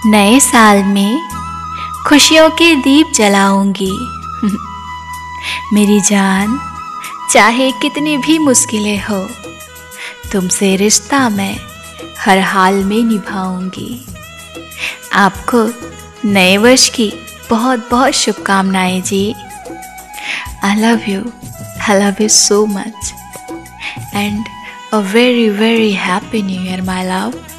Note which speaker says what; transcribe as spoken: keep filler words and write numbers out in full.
Speaker 1: नए साल में खुशियों के दीप जलाऊंगी। मेरी जान, चाहे कितनी भी मुश्किलें हो, तुमसे रिश्ता मैं हर हाल में निभाऊंगी। आपको नए वर्ष की बहुत बहुत शुभकामनाएं जी। I love you, I love you so much and a very very happy new year my love.